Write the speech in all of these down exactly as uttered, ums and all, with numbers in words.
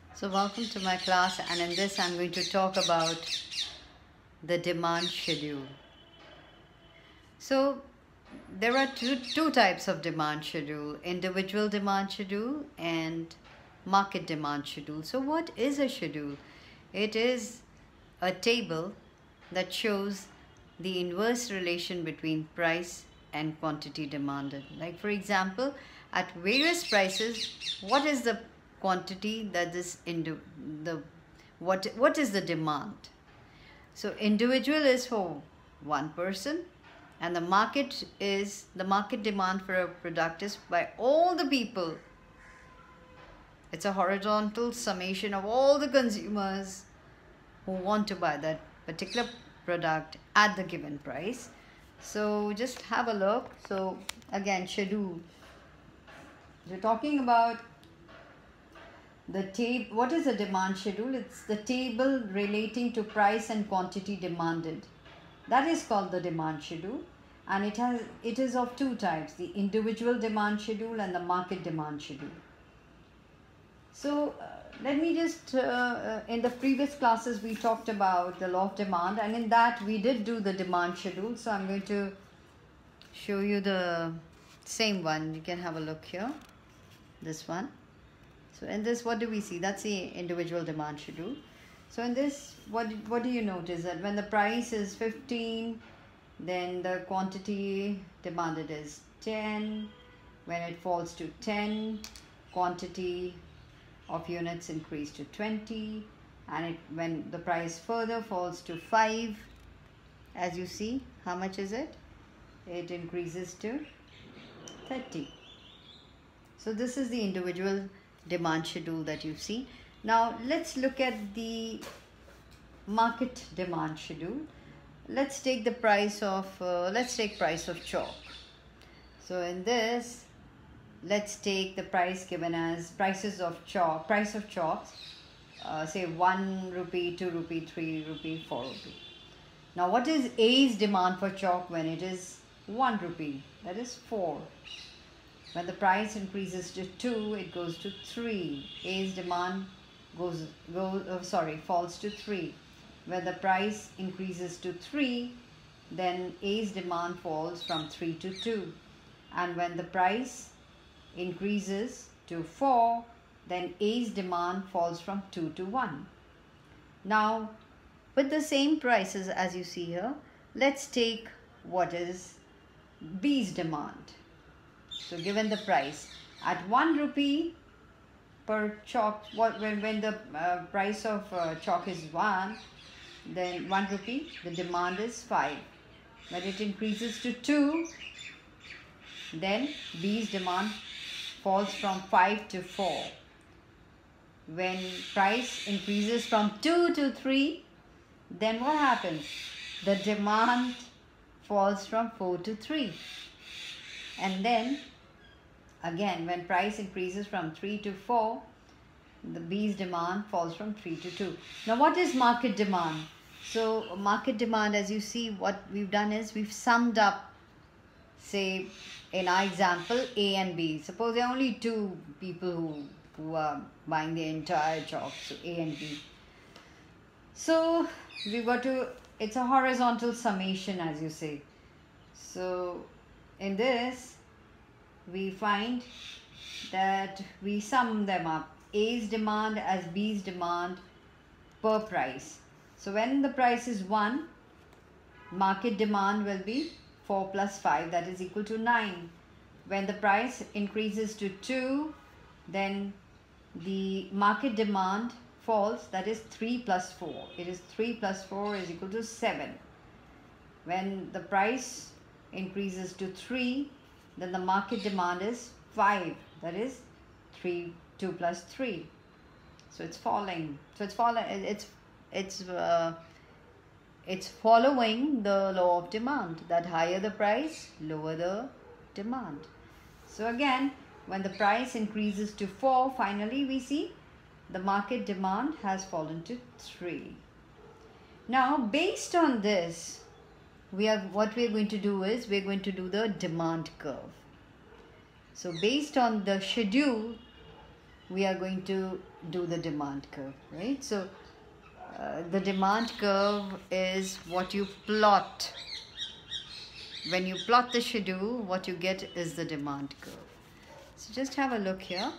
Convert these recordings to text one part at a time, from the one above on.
So welcome to my class, and in this I'm going to talk about the demand schedule. So there are two, two types of demand schedule: individual demand schedule and market demand schedule. So what is a schedule? It is a table that shows the inverse relation between price and quantity demanded. Like for example, at various prices, what is the quantity that this into the what what is the demand? So individual is for one person, and the market is the market demand for a product is by all the people. It's a horizontal summation of all the consumers who want to buy that particular product at the given price. So just have a look. So again, schedule. We're talking about the table. What is a demand schedule? It's the table relating to price and quantity demanded. That is called the demand schedule, and it has it is of two types: the individual demand schedule and the market demand schedule. So uh, let me just uh, uh, in the previous classes we talked about the law of demand, and in that we did do the demand schedule. So I'm going to show you the same one. You can have a look here, this one. So in this, what do we see? That's the individual demand schedule. So in this, what what do you notice? That when the price is fifteen, then the quantity demanded is ten. When it falls to ten, quantity of units increase to twenty, and it, when the price further falls to five, as you see, how much is it? It increases to thirty. So this is the individual demand schedule that you see. Now let's look at the market demand schedule. Let's take the price of uh, let's take price of chalk. So in this, let's take the price given as prices of chalk price of chalk, uh, say one rupee, two rupee, three rupee, four rupee. Now what is A's demand for chalk when it is one rupee? That is four. When the price increases to two, it goes to three. A's demand goes goes oh, sorry falls to three. When the price increases to three, then A's demand falls from three to two. And when the price increases to four, then A's demand falls from two to one. Now, with the same prices as you see here, let's take what is B's demand. So given the price at one rupee per chalk, what when, when the uh, price of uh, chalk is one, then one rupee, the demand is five. When it increases to two, then B's demand falls from five to four. When price increases from two to three, then what happens? The demand falls from four to three. And then again, when price increases from three to four, the B's demand falls from three to two. Now what is market demand? So market demand, as you see, what we've done is we've summed up, say in our example, A and B. Suppose there are only two people who, who are buying the entire chalk, so A and B. So we've got to, it's a horizontal summation, as you say. So in this, we find that we sum them up, A's demand as B's demand per price. So when the price is one, market demand will be four plus five, that is equal to nine. When the price increases to two, then the market demand falls, that is three plus four. It is three plus four is equal to seven. When the price increases to three, then the market demand is five, that is three, two plus three. So it's falling. So it's falling. It's it's uh, it's following the law of demand, that higher the price, lower the demand. So again, when the price increases to four, finally we see the market demand has fallen to three. Now based on this, we are what we are going to do is we are going to do the demand curve. So based on the schedule we are going to do the demand curve, right? So uh, the demand curve is what you plot. When you plot the schedule, what you get is the demand curve. So just have a look here.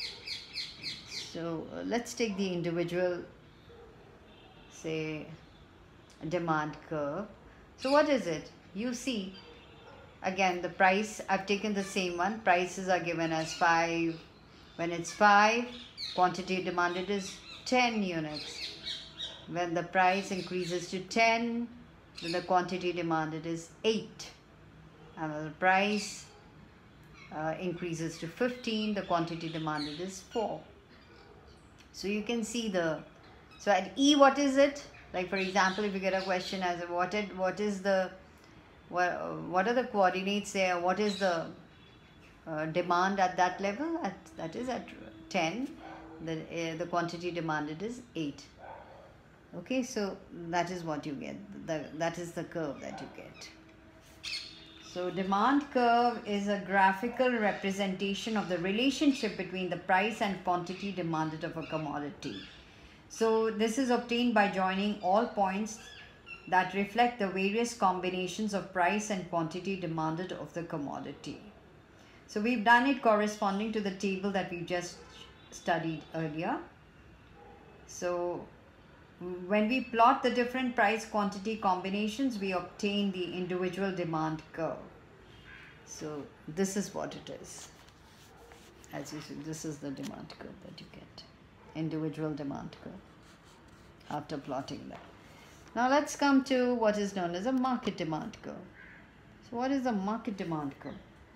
So uh, let's take the individual, say, demand curve. So what is it? You see, again, the price, I've taken the same one. Prices are given as five. When it's five, quantity demanded is ten units. When the price increases to ten, then the quantity demanded is eight. And when the price uh, increases to fifteen, the quantity demanded is four. So you can see the, so at E, what is it? Like for example, if you get a question as what it, what is the, what, what are the coordinates there? What is the uh, demand at that level? At, that is at ten. The, uh, the quantity demanded is eight. Okay, so that is what you get. The, that is the curve that you get. So demand curve is a graphical representation of the relationship between the price and quantity demanded of a commodity. So this is obtained by joining all points that reflect the various combinations of price and quantity demanded of the commodity. So we've done it corresponding to the table that we just studied earlier. So when we plot the different price quantity combinations, we obtain the individual demand curve. So this is what it is. As you see, this is the demand curve that you get. Individual demand curve after plotting that. Now let's come to what is known as a market demand curve. So what is the market demand curve?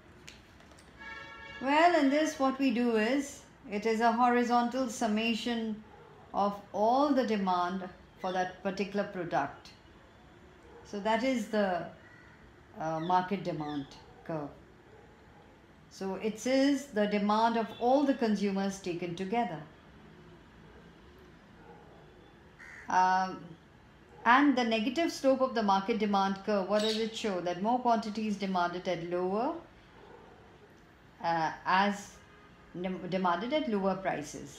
Well, in this what we do is, it is a horizontal summation of all the demand for that particular product. So that is the uh, market demand curve. So it says the demand of all the consumers taken together. Um, and the negative slope of the market demand curve, what does it show? That more quantity is demanded at lower, uh, as demanded at lower prices.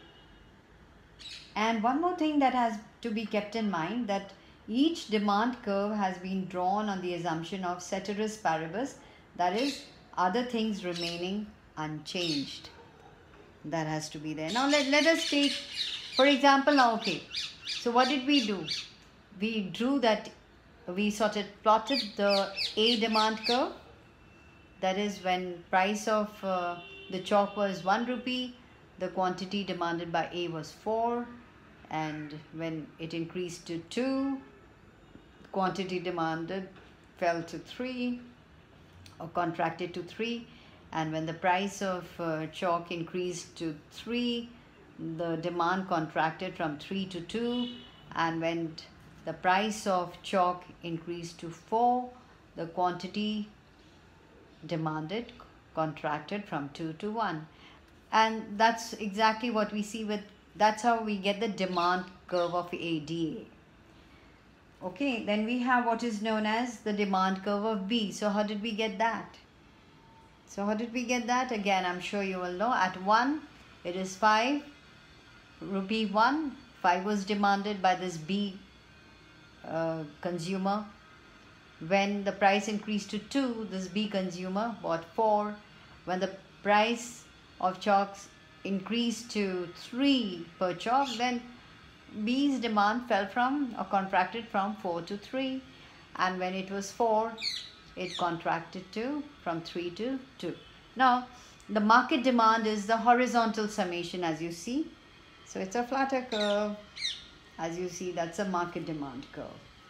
And one more thing that has to be kept in mind, that each demand curve has been drawn on the assumption of ceteris paribus, that is, other things remaining unchanged. That has to be there. Now let, let us take, for example, now okay, so what did we do? We drew that, we sort of plotted the A demand curve, that is when price of uh, the chalk was one rupee, the quantity demanded by A was four, and when it increased to two, quantity demanded fell to three or contracted to three, and when the price of uh, chalk increased to three, the demand contracted from three to two, and when the price of chalk increased to four, the quantity demanded contracted from two to one. And that's exactly what we see with, that's how we get the demand curve of A D A. Okay, then we have what is known as the demand curve of B. So how did we get that? So how did we get that? Again, I'm sure you will know. At one, it is five, rupee one. five was demanded by this B uh, consumer. When the price increased to two, this B consumer bought four. When the price of chalks increased to three per chalk, then B's demand fell from or contracted from four to three, and when it was four, it contracted to from three to two. Now the market demand is the horizontal summation, as you see. So it's a flatter curve, as you see. That's a market demand curve.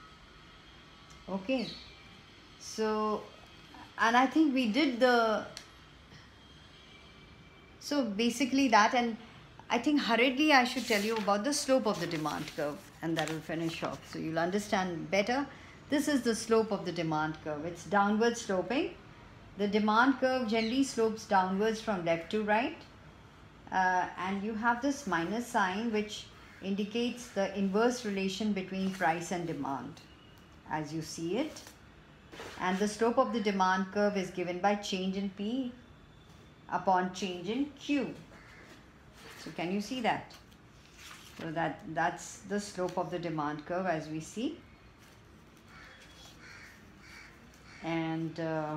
Okay, so, and I think we did the, so basically that, and I think hurriedly I should tell you about the slope of the demand curve, and that will finish off. So you'll understand better. This is the slope of the demand curve. It's downward sloping. The demand curve generally slopes downwards from left to right. Uh, and you have this minus sign which indicates the inverse relation between price and demand, as you see it. And the slope of the demand curve is given by change in P upon change in Q. So can you see that? So that that's the slope of the demand curve as we see. And uh,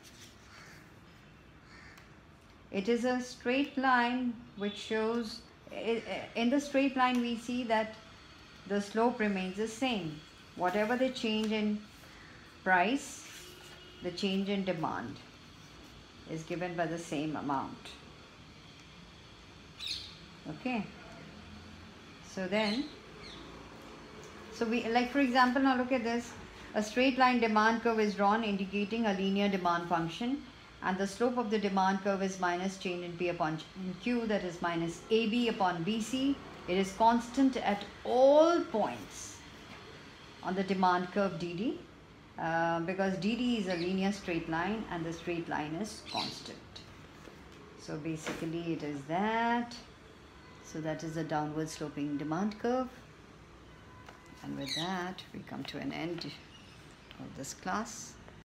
it is a straight line which shows, in the straight line we see that the slope remains the same. Whatever the change in price, the change in demand is given by the same amount. Okay. So then, so we, like for example, now look at this. A straight line demand curve is drawn indicating a linear demand function, and the slope of the demand curve is minus change in P upon Q, that is minus A B upon B C. It is constant at all points on the demand curve D D, uh, because D D is a linear straight line and the straight line is constant. So basically it is that. So that is a downward sloping demand curve. And with that, we come to an end of this class.